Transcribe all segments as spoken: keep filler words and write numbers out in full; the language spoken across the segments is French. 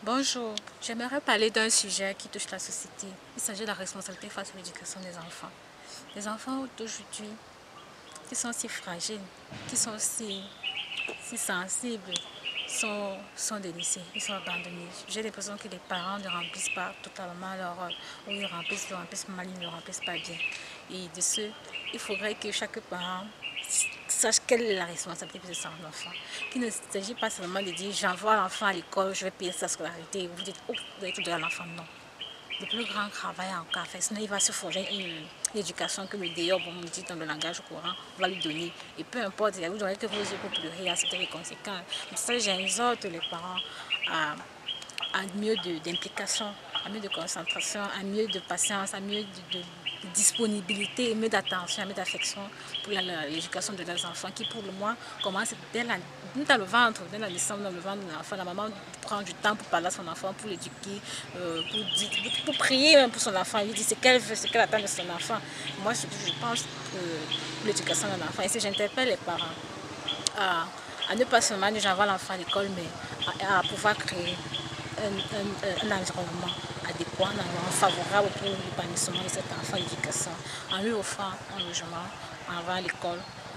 Bonjour, j'aimerais parler d'un sujet qui touche la société. Il s'agit de la responsabilité face à l'éducation des enfants. Les enfants d'aujourd'hui, qui sont si fragiles, qui sont si, si sensibles, sont, sont délaissés, ils sont abandonnés. J'ai l'impression que les parents ne remplissent pas totalement leur rôle, ou ils remplissent, ils remplissent mal, ils ne remplissent pas bien. Et de ce, il faudrait que chaque parent sache quelle est la responsabilité de son enfant. Qu'il ne s'agit pas seulement de dire j'envoie l'enfant à l'école, je vais payer sa scolarité. Vous dites, oh, vous allez tout donner à l'enfant. Non. Le plus grand travail encore à faire, sinon il va se forger une, une éducation que le dehors, bon, on dit dans le langage courant, va lui donner. Et peu importe, il y a vous donner que vos yeux pour pleurer, à c'était les conséquences. Pour ça, j'exhorte les parents à, à mieux d'implication, à mieux de concentration, à mieux de patience, à mieux de, de disponibilité, mieux d'attention, mieux d'affection pour l'éducation de leurs enfants qui, pour le moins, commence dès la, dans le ventre, dès la naissance, dans le ventre de l'enfant. La maman prend du temps pour parler à son enfant, pour l'éduquer, euh, pour, pour, pour prier même pour son enfant. Il lui dit ce qu'elle veut, ce qu'elle attend de son enfant. Moi, je, je pense euh, pour l'éducation de l'enfant. Et si j'interpelle les parents à, à ne pas seulement dire j'envoie l'enfant à l'école, mais à, à pouvoir créer un, un, un environnement adéquat, un environnement favorable pour l'épanouissement de cet enfant, l'éducation, en lui offrant un logement, en allant à l'école,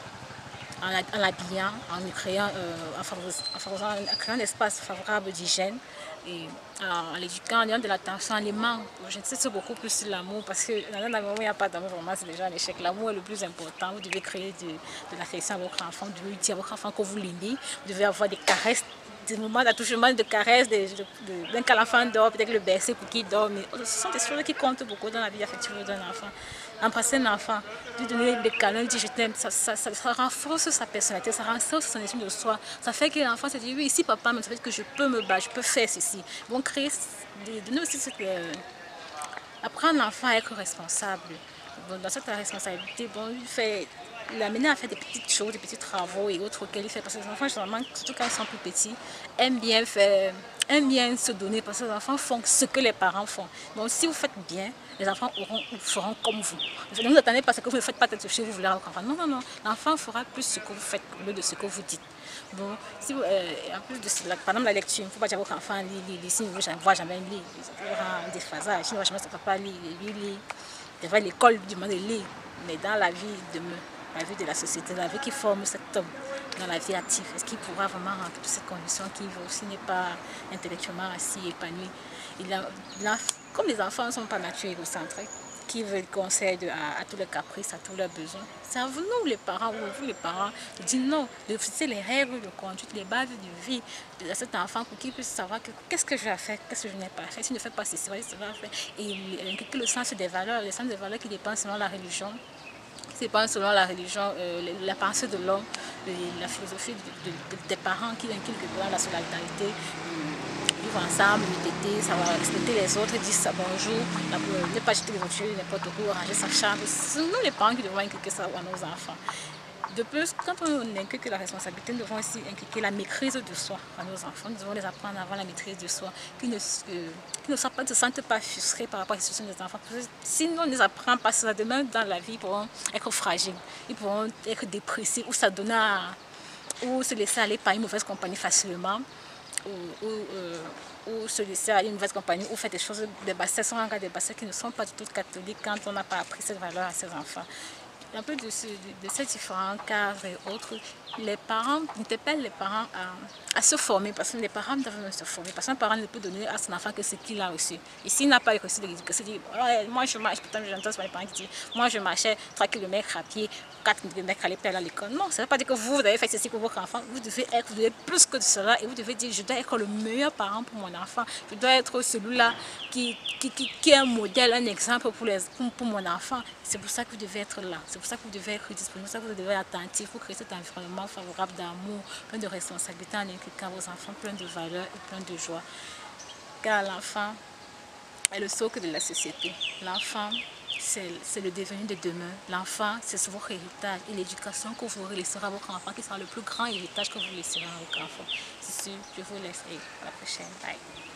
en l'habillant, en lui créant, euh, en favorisant, en créant un espace favorable d'hygiène et en l'éduquant, en ayant de l'attention, en l'aimant. Je sais beaucoup plus sur l'amour parce que dans un moment où il n'y a pas d'amour, vraiment c'est déjà un échec. L'amour est le plus important. Vous devez créer de, de l'affection à votre enfant, vous devez dire à votre enfant que vous l'aimez, vous devez avoir des caresses, des moments d'attouchement, de caresses, d'un cas l'enfant dort, peut-être le bercer pour qu'il dorme. Ce sont des choses qui comptent beaucoup dans la vie affective d'un enfant. Embrasser un enfant, lui donner des câlins, lui dire je t'aime, ça, ça, ça, ça renforce sa personnalité, ça renforce son estime de soi. Ça fait que l'enfant se dit oui, ici papa, mais ça fait que je peux me battre, je peux faire ceci. Bon, créer, donner aussi cette, euh, apprendre l'enfant à être responsable. Bon, dans cette responsabilité, bon, lui fait l'amener à faire des petites choses, des petits travaux et autres auxquels il fait. Parce que les enfants, généralement, surtout quand ils sont plus petits, aiment bien faire, aiment bien se donner parce que les enfants font ce que les parents font. Donc, si vous faites bien, les enfants auront, feront comme vous. Ne vous attendez pas à ce que vous ne faites pas ce que vous voulez à votre enfant. Non, non, non. L'enfant fera plus ce que vous faites au lieu de ce que vous dites. Bon, si vous, euh, en plus de cela, par exemple la lecture, il ne faut pas dire à votre enfant lit, lit, lit. Si vous ne voit jamais lire, il y aura un déphasage. Si vous ne voit jamais son papa lire, lui lit. Il va à l'école lui demander de lire. Mais dans la vie de la vie de la société, la vie qui forme cet homme dans la vie active, est-ce qu'il pourra vraiment remplir toutes ces conditions qui aussi n'est pas intellectuellement assis, épanoui? Il a, il a, comme les enfants ne sont pas nature égocentriques, qui veulent conseil à, à tous les caprices, à tous leurs besoins. C'est à vous, nous les parents, ou vous les parents, de dire non, de fixer les règles de conduite, les bases de vie de cet enfant pour qu'il puisse savoir qu'est-ce que je vais faire, qu'est-ce que je n'ai pas fait. Si je ne fais pas ceci, ça va faire. Et inculquer le sens des valeurs, le sens des valeurs qui dépendent selon la religion. C'est pas selon la religion, euh, la pensée de l'homme, la philosophie de, de, de, des parents qui inculquent la solidarité, euh, vivre ensemble, méditer, savoir respecter les autres, dire ça bonjour, ne pas jeter les voitures n'importe où, ranger sa chambre. C'est nous les parents qui devons inculquer ça à nos enfants. De plus, quand on inculque la responsabilité, nous devons aussi inculquer la maîtrise de soi à nos enfants. Nous devons les apprendre à avoir la maîtrise de soi, qu'ils ne, euh, qu ne, pas, ne se sentent pas frustrés par rapport à la situation des enfants. Sinon, on ne les apprend pas ça. Demain, dans la vie, ils pourront être fragiles, ils pourront être dépressifs ou s'adonner à, ou se laisser aller par une mauvaise compagnie facilement, ou, ou, euh, ou se laisser aller à une mauvaise compagnie, ou faire des choses, des bassesses, sont encore des bassesses qui ne sont pas du tout catholiques quand on n'a pas appris cette valeur à ses enfants. Un peu de, ce, de, de ces différents cadres et autres, les parents interpellent les parents à, à se former, parce que les parents doivent se former, parce qu'un parent ne peut donner à son enfant que ce qu'il a reçu. Et s'il n'a pas reçu de l'éducation, il dit, oh, moi je marche, pourtant j'entends les parents qui disent, moi je marchais trois kilomètres à pied, quatre kilomètres à l'école. Non, ça ne veut pas dire que vous, vous avez fait ceci pour votre enfant, vous devez être, vous devez plus que cela, et vous devez dire, je dois être le meilleur parent pour mon enfant, je dois être celui-là qui, qui, qui, qui est un modèle, un exemple pour, les, pour, pour mon enfant. C'est pour ça que vous devez être là, c'est pour ça que vous devez être disponible, c'est pour ça que vous devez être attentif pour créer cet environnement favorable d'amour, plein de responsabilités en inculquant vos enfants, plein de valeurs et plein de joie. Car l'enfant est le socle de la société. L'enfant, c'est le devenir de demain. L'enfant, c'est votre héritage. Et l'éducation que vous laisserez à votre enfant, qui sera le plus grand héritage que vous laisserez à votre enfant. C'est sûr, je vous laisse et à la prochaine. Bye.